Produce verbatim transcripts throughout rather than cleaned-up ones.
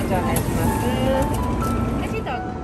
ご案内します。レシートは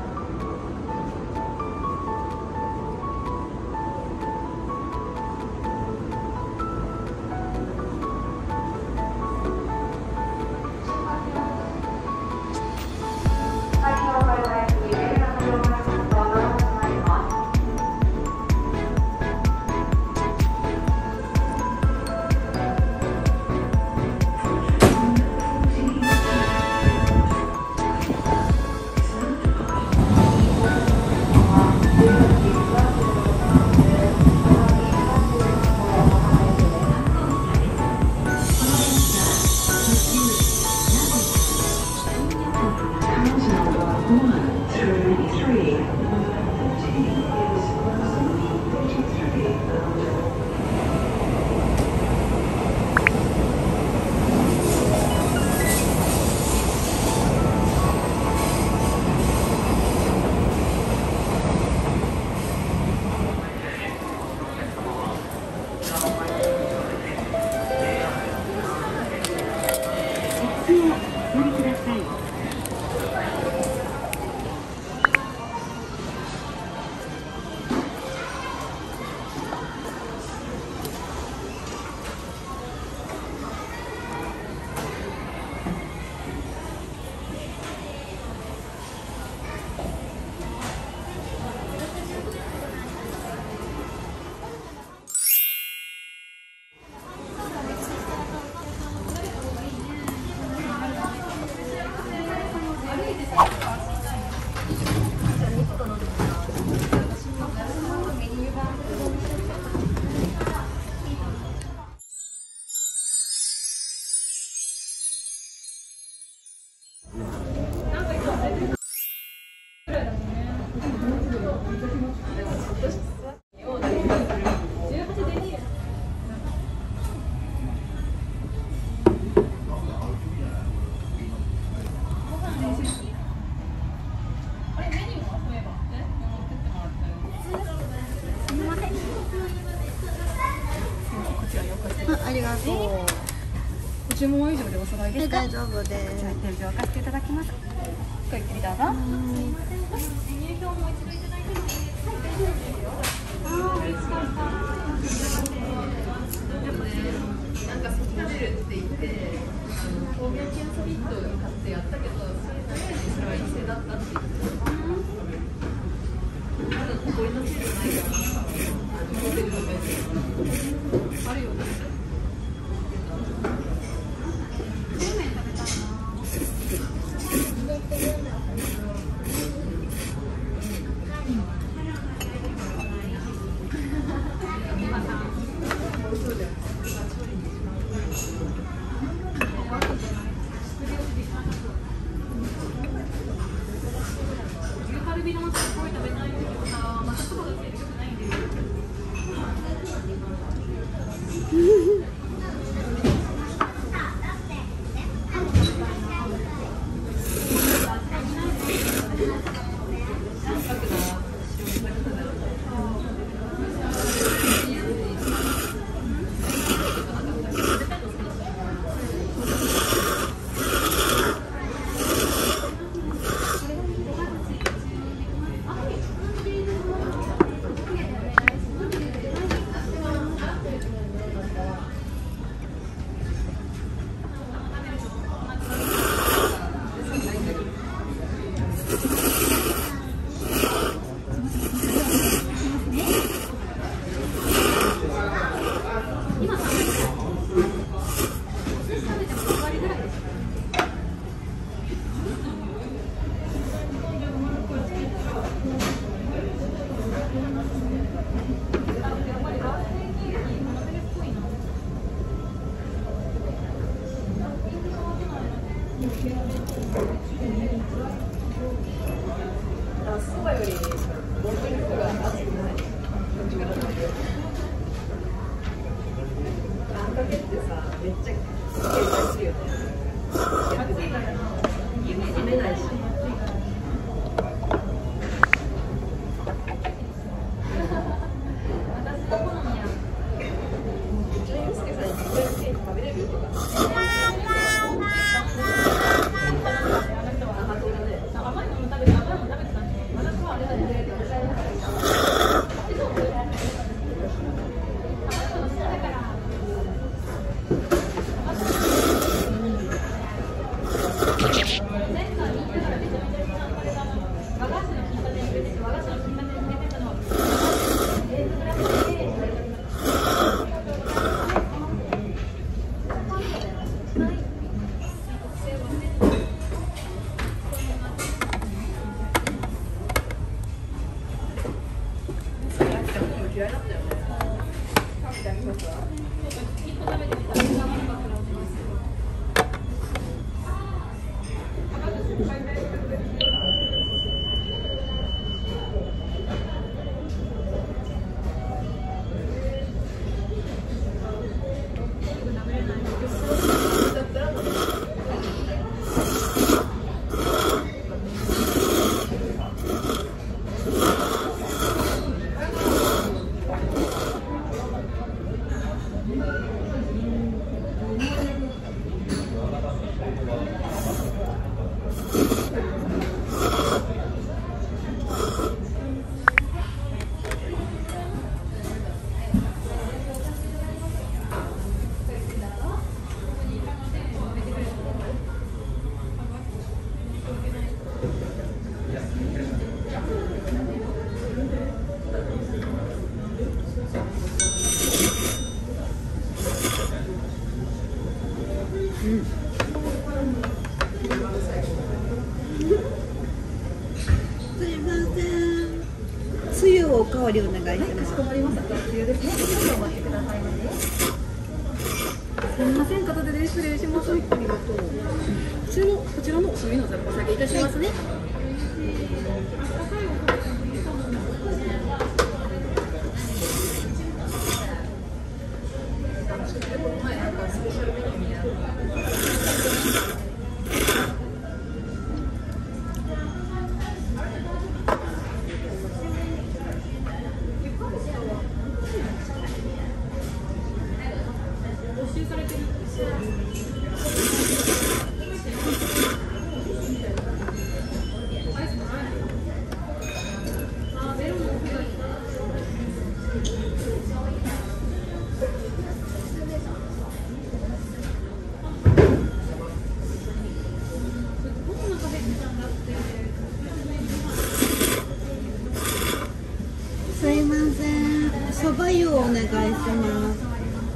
ありがとう。 ご注文以上でお揃いですか？ 大丈夫です。 じゃあ手錠を貸していただきます。ごゆっくりどうぞ。入票もう一度いただいてもいいですか？はい、大丈夫ですよ。ああ、美味しかった。なんか咳が出るって言って抗原検査キットを買ってやったけど、それとりあえずそれは陰性だったって言ってた。まだここにのせるないからさ、ホテルのベッドあるよね。そばより持ってる人が熱くない。あんかけってさ、めっちゃ警戒するよね。逆に夢読めないし。私の好みや。うちのユースケさんにこれケーキ食べれるとか。 すいません。つゆをおかわりお願いします。 かしこまりました。つゆですね。少々お待ちくださいませ。すみません、片手で失礼します。ありがとう。こちらのこちらのおつゆのざるお下げいたしますね。 すいません。そば湯をお願いします。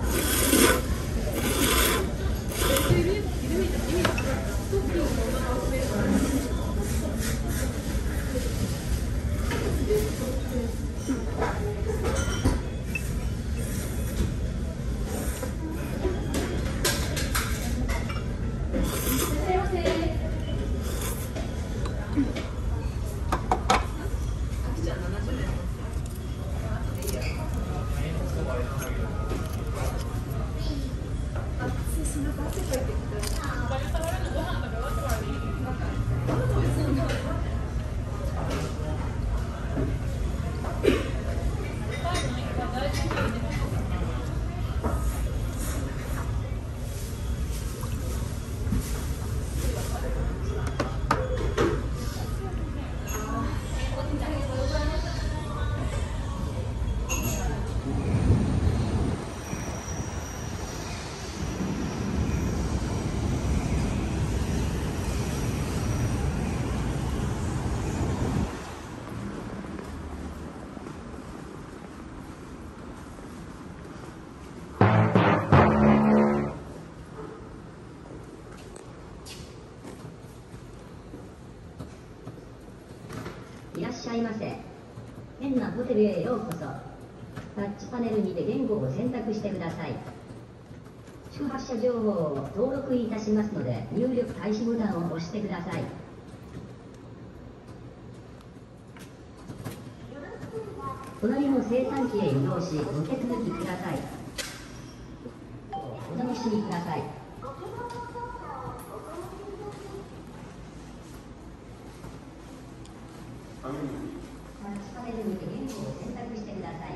いらっしゃいませ。変なホテルへようこそ。タッチパネルにて言語を選択してください。宿泊者情報を登録いたしますので、入力開始ボタンを押してください。隣の生産機へ移動し、お手続きください。お楽しみください。タッチパネルにて言語を選択してください。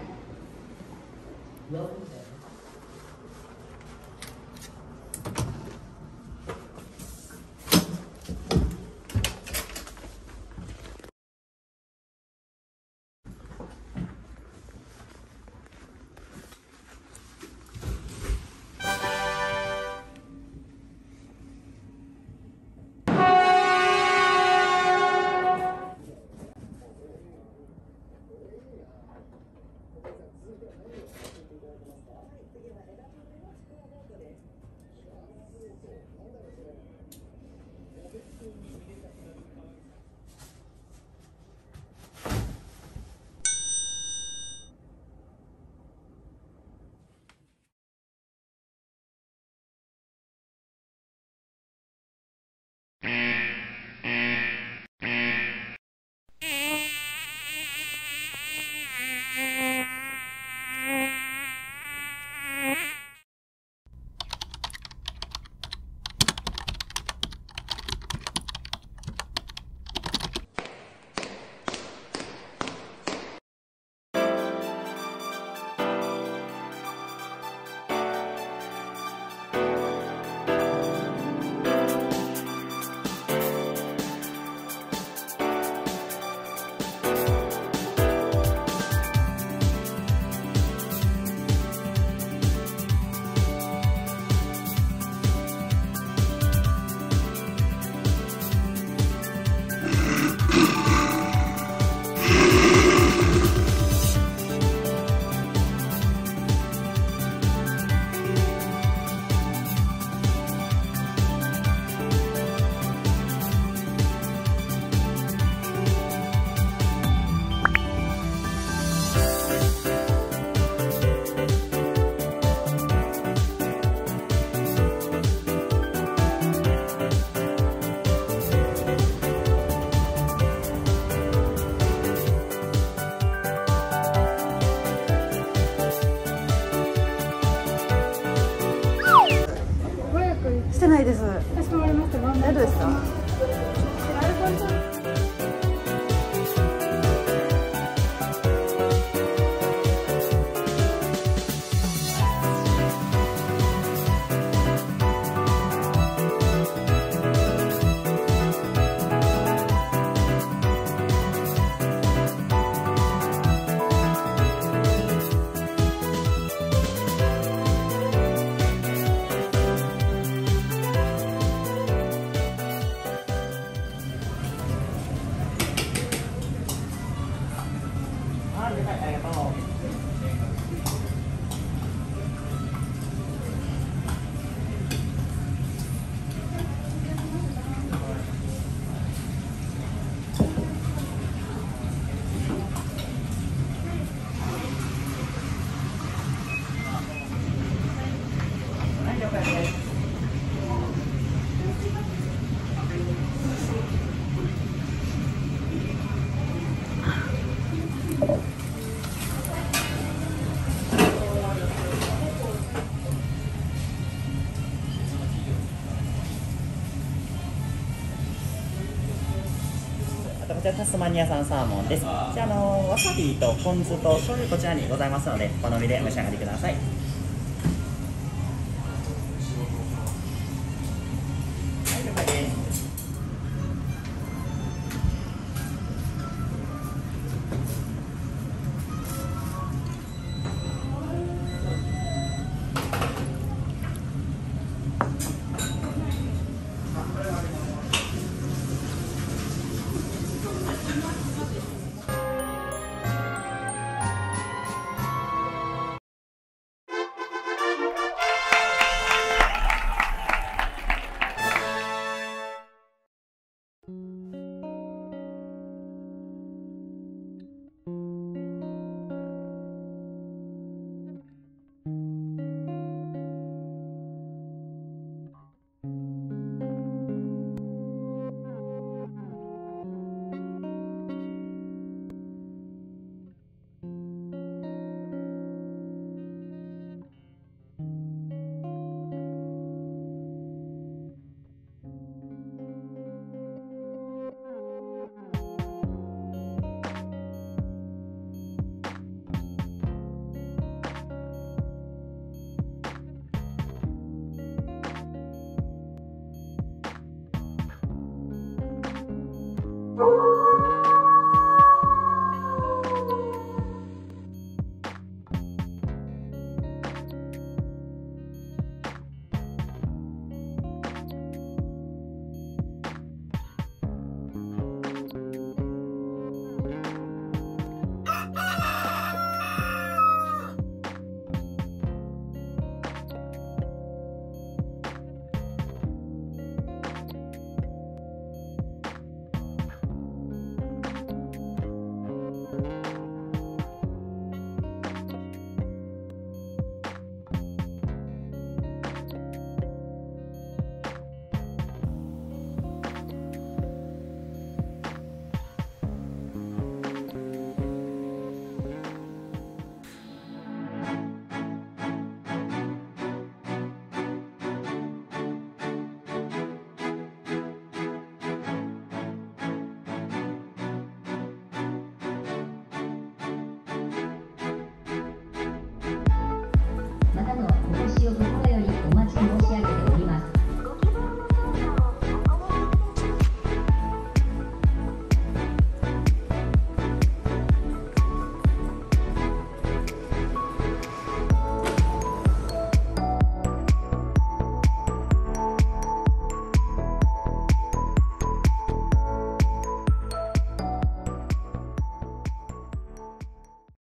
してないです。 かしこまりました。真ん中大丈夫ですか？ アルコールとあとこちらタスマニア産サーモンです。じゃあ、あのわさびとポン酢と醤油こちらにございますので、お好みでお召し上がりください。